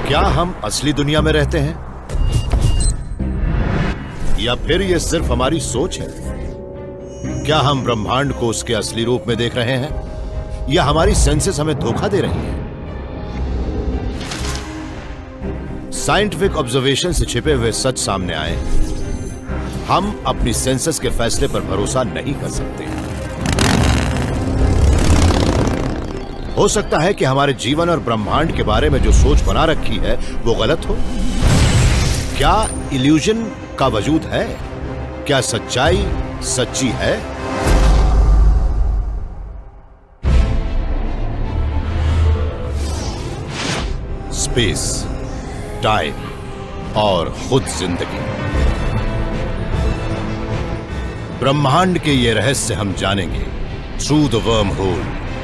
क्या हम असली दुनिया में रहते हैं या फिर ये सिर्फ हमारी सोच है? क्या हम ब्रह्मांड को उसके असली रूप में देख रहे हैं या हमारी सेंसेस हमें धोखा दे रही हैं? साइंटिफिक ऑब्जर्वेशन से छिपे हुए सच सामने आए। हम अपनी सेंसेस के फैसले पर भरोसा नहीं कर सकते। हो सकता है कि हमारे जीवन और ब्रह्मांड के बारे में जो सोच बना रखी है वो गलत हो। क्या इल्यूजन का वजूद है? क्या सच्चाई सच्ची है? स्पेस, टाइम और खुद जिंदगी, ब्रह्मांड के ये रहस्य हम जानेंगे थ्रू द वर्म होल।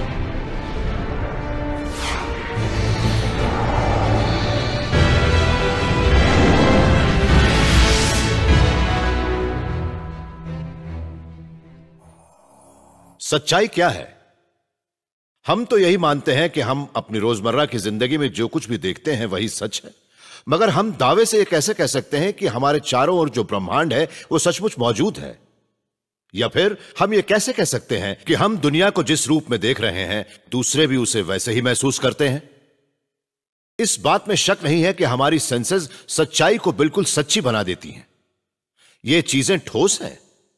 सच्चाई क्या है? हम तो यही मानते हैं कि हम अपनी रोजमर्रा की जिंदगी में जो कुछ भी देखते हैं वही सच है, मगर हम दावे से ये कैसे कह सकते हैं कि हमारे चारों ओर जो ब्रह्मांड है वो सचमुच मौजूद है? या फिर हम ये कैसे कह सकते हैं कि हम दुनिया को जिस रूप में देख रहे हैं दूसरे भी उसे वैसे ही महसूस करते हैं? इस बात में शक नहीं है कि हमारी सेंसेस सच्चाई को बिल्कुल सच्ची बना देती हैं। ये चीजें ठोस हैं,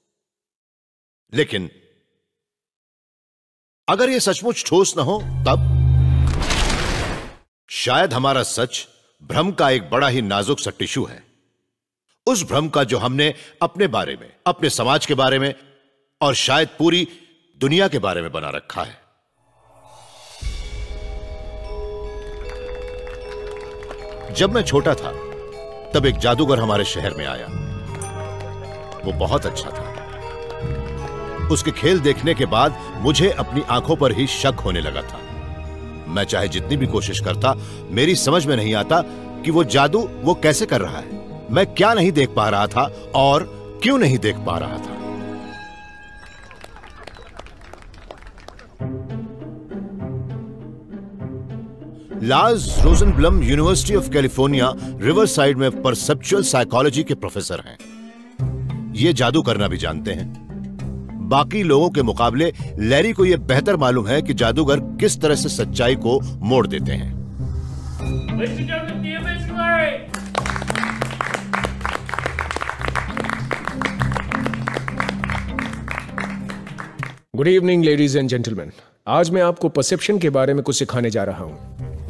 लेकिन अगर यह सचमुच ठोस न हो तब शायद हमारा सच भ्रम का एक बड़ा ही नाजुक सा टिश्यू है। उस भ्रम का जो हमने अपने बारे में, अपने समाज के बारे में और शायद पूरी दुनिया के बारे में बना रखा है। जब मैं छोटा था तब एक जादूगर हमारे शहर में आया। वो बहुत अच्छा था। उसके खेल देखने के बाद मुझे अपनी आंखों पर ही शक होने लगा था। मैं चाहे जितनी भी कोशिश करता, मेरी समझ में नहीं आता कि वो जादू वो कैसे कर रहा है। मैं क्या नहीं देख पा रहा था और क्यों नहीं देख पा रहा था। Lars Rosenblum university of California Riverside में परसेप्चुअल साइकोलॉजी के प्रोफेसर हैं। ये जादू करना भी जानते हैं। बाकी लोगों के मुकाबले लैरी को यह बेहतर मालूम है कि जादूगर किस तरह से सच्चाई को मोड़ देते हैं। Good evening ladies and gentleman. आज मैं आपको परसेप्शन के बारे में कुछ सिखाने जा रहा हूं।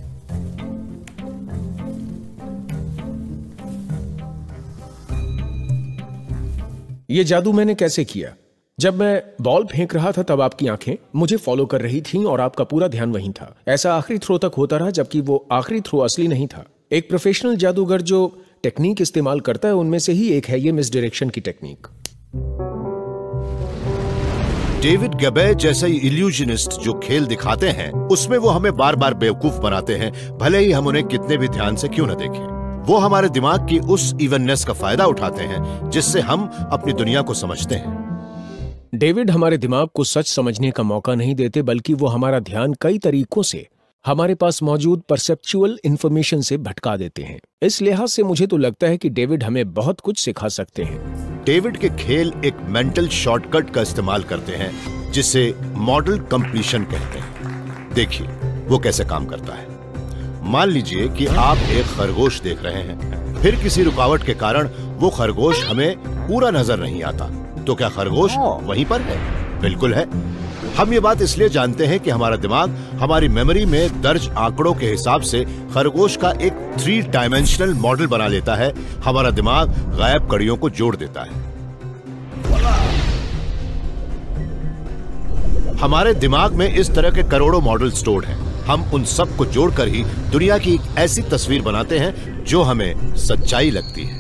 यह जादू मैंने कैसे किया? जब मैं बॉल फेंक रहा था तब आपकी आंखें मुझे फॉलो कर रही थीं और आपका पूरा ध्यान वहीं था। ऐसा आखिरी थ्रो तक होता रहा, जबकि वो आखिरी थ्रो असली नहीं था। एक प्रोफेशनल जादूगर जो टेक्निक इस्तेमाल करता है उनमें से ही एक है ये मिसडायरेक्शन की टेक्निक। डेविड गैबे जैसे इल्यूजनिस्ट जो खेल दिखाते हैं उसमें वो हमें बार बार बेवकूफ बनाते हैं, भले ही हम उन्हें कितने भी ध्यान से क्यों न देखें। वो हमारे दिमाग की उस इवननेस का फायदा उठाते हैं जिससे हम अपनी दुनिया को समझते हैं। डेविड हमारे दिमाग को सच समझने का मौका नहीं देते, बल्कि वो हमारा ध्यान कई तरीकों से हमारे पास मौजूद परसेप्चुअल इंफॉर्मेशन से भटका देते हैं। इस लिहाज से मुझे तो लगता है कि डेविड हमें बहुत कुछ सिखा सकते हैं। डेविड के खेल एक मेंटल शॉर्टकट का इस्तेमाल करते हैं जिसे मॉडल कंप्लीशन कहते हैं। देखिए वो कैसे काम करता है। मान लीजिए कि आप एक खरगोश देख रहे हैं, फिर किसी रुकावट के कारण वो खरगोश हमें पूरा नजर नहीं आता, तो क्या खरगोश वहीं पर है? बिल्कुल है। हम ये बात इसलिए जानते हैं कि हमारा दिमाग हमारी मेमोरी में दर्ज आंकड़ों के हिसाब से खरगोश का एक 3 डायमेंशनल मॉडल बना लेता है। हमारा दिमाग गायब कड़ियों को जोड़ देता है। हमारे दिमाग में इस तरह के करोड़ों मॉडल स्टोर्ड हैं। हम उन सब को जोड़कर ही दुनिया की एक ऐसी तस्वीर बनाते हैं जो हमें सच्चाई लगती है।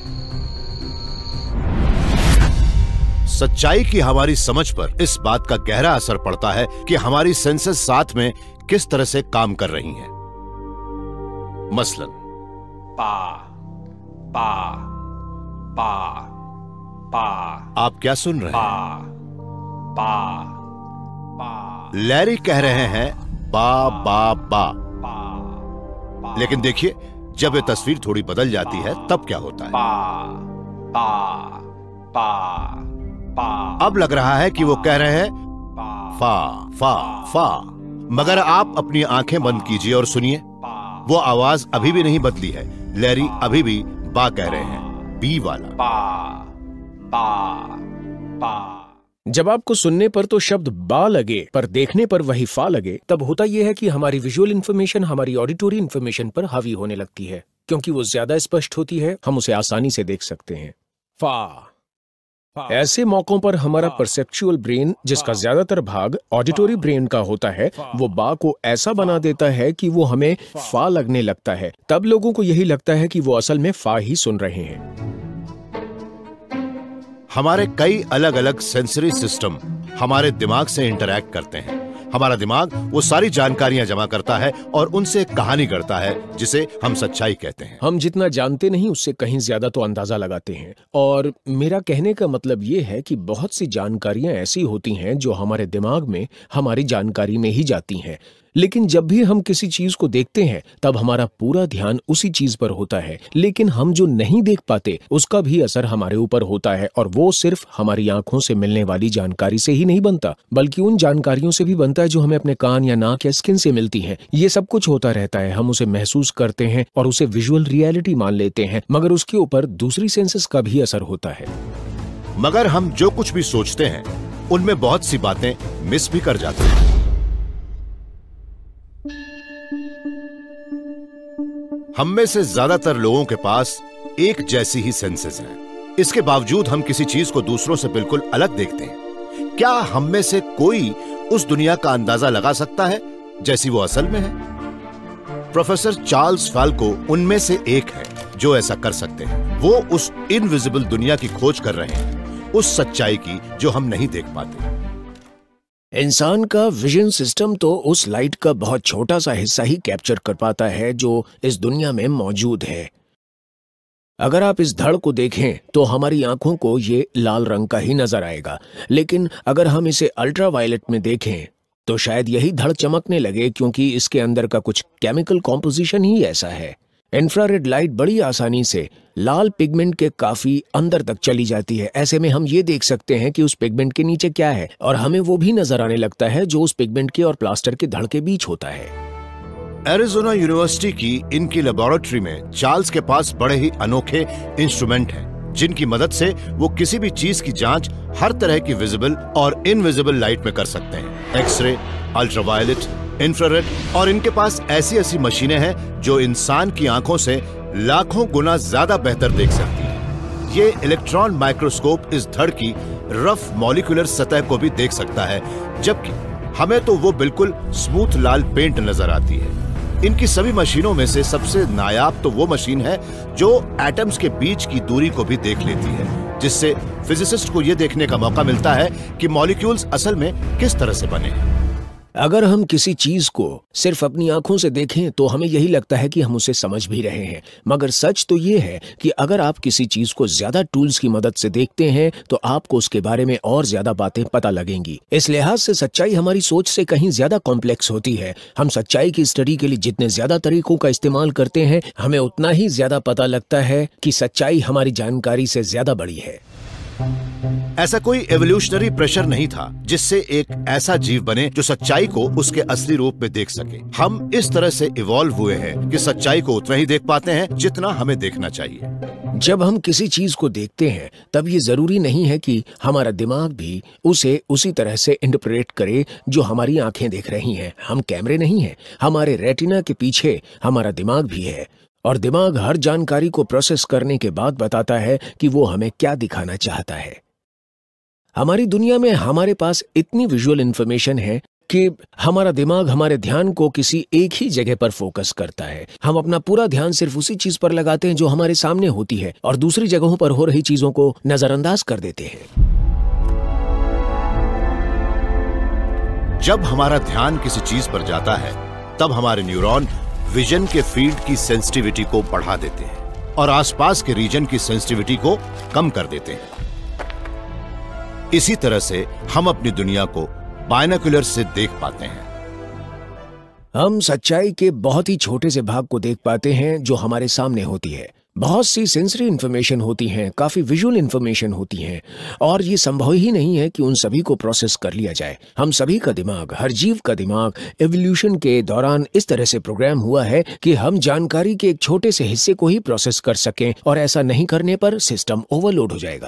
सच्चाई की हमारी समझ पर इस बात का गहरा असर पड़ता है कि हमारी सेंसेस साथ में किस तरह से काम कर रही हैं। मसलन पा पा पा पा। आप क्या सुन रहे हैं? पा पा। लैरी कह रहे हैं बा बा बा, लेकिन देखिए जब ये तस्वीर थोड़ी बदल जाती है तब क्या होता है? पा पा पा पा। अब लग रहा है कि वो कह रहे हैं फा फा फा, मगर आप अपनी आंखें बंद कीजिए और सुनिए, वो आवाज अभी भी नहीं बदली है। लैरी अभी भी बा कह रहे हैं, बी वाला। पा पा पा। जब आपको सुनने पर तो शब्द बा लगे पर देखने पर वही फा लगे, तब होता यह है कि हमारी विजुअल इंफॉर्मेशन हमारी ऑडिटरी इंफॉर्मेशन पर हावी होने लगती है। क्योंकि वो ज्यादा स्पष्ट होती है, हम उसे आसानी से देख सकते हैं। फा। ऐसे मौकों पर हमारा परसेप्चुअल ब्रेन, जिसका ज्यादातर भाग ऑडिटरी ब्रेन का होता है, वो बा को ऐसा बना देता है कि वो हमें फा लगने लगता है। तब लोगों को यही लगता है कि वो असल में फा ही सुन रहे हैं। हमारे कई अलग अलग सेंसरी सिस्टम हमारे दिमाग से इंटरैक्ट करते हैं। हमारा दिमाग वो सारी जानकारियां जमा करता है और उनसे एक कहानी करता है जिसे हम सच्चाई कहते हैं। हम जितना जानते नहीं उससे कहीं ज्यादा तो अंदाजा लगाते हैं। और मेरा कहने का मतलब ये है कि बहुत सी जानकारियां ऐसी होती हैं जो हमारे दिमाग में हमारी जानकारी में ही जाती हैं, लेकिन जब भी हम किसी चीज को देखते हैं तब हमारा पूरा ध्यान उसी चीज पर होता है। लेकिन हम जो नहीं देख पाते उसका भी असर हमारे ऊपर होता है, और वो सिर्फ हमारी आंखों से मिलने वाली जानकारी से ही नहीं बनता, बल्कि उन जानकारियों से भी बनता है जो हमें अपने कान या नाक या स्किन से मिलती है। ये सब कुछ होता रहता है, हम उसे महसूस करते हैं और उसे विजुअल रियलिटी मान लेते हैं, मगर उसके ऊपर दूसरी सेंसेस का भी असर होता है। मगर हम जो कुछ भी सोचते हैं उनमें बहुत सी बातें मिस भी कर जाते हैं। हम में से ज्यादातर लोगों के पास एक जैसी ही सेंसेस हैं। इसके बावजूद हम किसी चीज को दूसरों से बिल्कुल अलग देखते हैं। क्या हम में से कोई उस दुनिया का अंदाजा लगा सकता है जैसी वो असल में है? प्रोफेसर चार्ल्स फाल्को उनमें से एक है जो ऐसा कर सकते हैं। वो उस इनविजिबल दुनिया की खोज कर रहे हैं, उस सच्चाई की जो हम नहीं देख पाते। इंसान का विजन सिस्टम तो उस लाइट का बहुत छोटा सा हिस्सा ही कैप्चर कर पाता है जो इस दुनिया में मौजूद है। अगर आप इस धड़ को देखें तो हमारी आंखों को ये लाल रंग का ही नजर आएगा, लेकिन अगर हम इसे अल्ट्रावायलेट में देखें तो शायद यही धड़ चमकने लगे, क्योंकि इसके अंदर का कुछ केमिकल कॉम्पोजिशन ही ऐसा है। इंफ्रारेड लाइट बड़ी आसानी से लाल पिगमेंट के काफी अंदर तक चली जाती है। ऐसे में हम ये देख सकते हैं कि उस पिगमेंट के नीचे क्या है, और हमें वो भी नजर आने लगता है जो उस पिगमेंट के और प्लास्टर के धड़ के बीच होता है। एरिज़ोना यूनिवर्सिटी की इनकी लेबोरेटरी में चार्ल्स के पास बड़े ही अनोखे इंस्ट्रूमेंट हैं, जिनकी मदद से वो किसी भी चीज की जांच हर तरह की विजिबल और इनविजिबल लाइट में कर सकते हैं। एक्सरे, अल्ट्रावायलेट, इंफ्रारेड, और इनके पास ऐसी ऐसी मशीनें हैं जो इंसान की आंखों से लाखों गुना ज्यादा बेहतर देख सकती है। ये इलेक्ट्रॉन माइक्रोस्कोप इस धड़ की रफ मॉलिक्यूलर सतह को भी देख सकता है, जबकि हमें तो वो बिल्कुल स्मूथ लाल पेंट नजर आती है। इनकी सभी मशीनों में से सबसे नायाब तो वो मशीन है जो एटम्स के बीच की दूरी को भी देख लेती है, जिससे फिजिसिस्ट को ये देखने का मौका मिलता है कि मॉलिक्यूल्स असल में किस तरह से बने हैं। अगर हम किसी चीज को सिर्फ अपनी आंखों से देखें तो हमें यही लगता है कि हम उसे समझ भी रहे हैं, मगर सच तो ये है कि अगर आप किसी चीज को ज्यादा टूल्स की मदद से देखते हैं तो आपको उसके बारे में और ज्यादा बातें पता लगेंगी। इस लिहाज से सच्चाई हमारी सोच से कहीं ज्यादा कॉम्प्लेक्स होती है। हम सच्चाई की स्टडी के लिए जितने ज्यादा तरीकों का इस्तेमाल करते हैं, हमें उतना ही ज्यादा पता लगता है कि सच्चाई हमारी जानकारी से ज्यादा बड़ी है। ऐसा कोई एवोल्यूशनरी प्रेशर नहीं था जिससे एक ऐसा जीव बने जो सच्चाई को उसके असली रूप में देख सके। हम इस तरह से इवॉल्व हुए हैं कि सच्चाई को उतना ही देख पाते हैं जितना हमें देखना चाहिए। जब हम किसी चीज को देखते हैं तब ये जरूरी नहीं है कि हमारा दिमाग भी उसे उसी तरह से इंटरप्रेट करे जो हमारी आंखें देख रही हैं। हम कैमरे नहीं हैं, हमारे रेटिना के पीछे हमारा दिमाग भी है, और दिमाग हर जानकारी को प्रोसेस करने के बाद बताता है कि वो हमें क्या दिखाना चाहता है। हमारी दुनिया में हमारे पास इतनी विजुअल इंफॉर्मेशन है कि हमारा दिमाग हमारे ध्यान को किसी एक ही जगह पर फोकस करता है। हम अपना पूरा ध्यान सिर्फ उसी चीज पर लगाते हैं जो हमारे सामने होती है, और दूसरी जगहों पर हो रही चीजों को नजरअंदाज कर देते हैं। जब हमारा ध्यान किसी चीज पर जाता है तब हमारे न्यूरॉन विजन के फील्ड की सेंसिटिविटी को बढ़ा देते हैं और आसपास के रीजन की सेंसिटिविटी को कम कर देते हैं। इसी तरह से हम अपनी दुनिया को बायनोकुलर से देख पाते हैं। हम सच्चाई के बहुत ही छोटे से भाग को देख पाते हैं जो हमारे सामने होती है। बहुत सी सेंसरी इन्फॉर्मेशन होती हैं, काफी विजुअल इन्फॉर्मेशन होती हैं, और ये संभव ही नहीं है कि उन सभी को प्रोसेस कर लिया जाए। हम सभी का दिमाग, हर जीव का दिमाग एवोल्यूशन के दौरान इस तरह से प्रोग्राम हुआ है कि हम जानकारी के एक छोटे से हिस्से को ही प्रोसेस कर सकें, और ऐसा नहीं करने पर सिस्टम ओवरलोड हो जाएगा।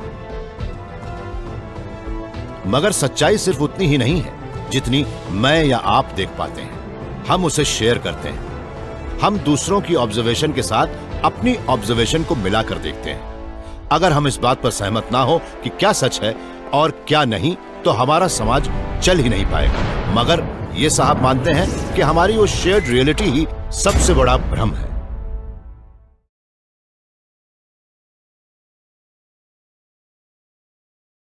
मगर सच्चाई सिर्फ उतनी ही नहीं है जितनी मैं या आप देख पाते हैं। हम उसे शेयर करते हैं। हम दूसरों की ऑब्जर्वेशन के साथ अपनी ऑब्जर्वेशन को मिलाकर देखते हैं। अगर हम इस बात पर सहमत ना हो कि क्या सच है और क्या नहीं, तो हमारा समाज चल ही नहीं पाएगा। मगर ये साहब मानते हैं कि हमारी वो शेयर्ड रियलिटी ही सबसे बड़ा भ्रम है।